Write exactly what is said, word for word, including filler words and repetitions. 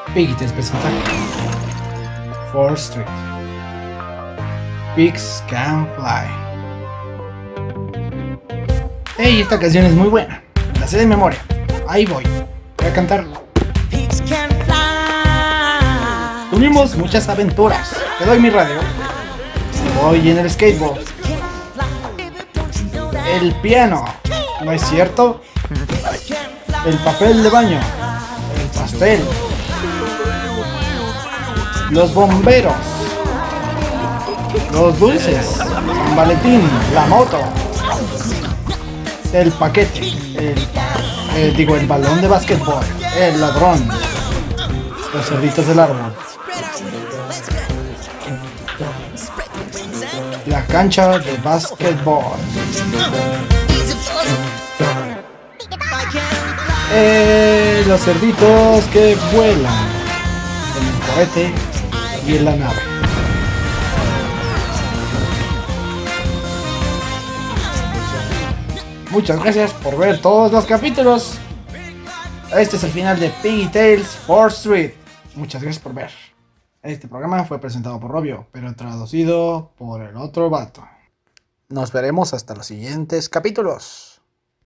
Piggy Tales presenta fourth Street. Pigs Can Fly. Hey, esta canción es muy buena. La sé de memoria. Ahí voy. Voy a cantar. Tuvimos muchas aventuras. Te doy mi radio. Voy en el skateboard. El piano. ¿No es cierto? El papel de baño. El pastel. Los bomberos. Los dulces. San Valentín. La moto. El paquete. El, eh, digo, el balón de básquetbol. El ladrón. Los cerditos del árbol. La cancha de básquetbol. Eh, los cerditos que vuelan. En el cohete y en la nave. Muchas gracias por ver todos los capítulos. Este es el final de Piggy Tales fourth Street. Muchas gracias por ver. Este programa fue presentado por Robio, pero traducido por el otro vato. Nos veremos hasta los siguientes capítulos.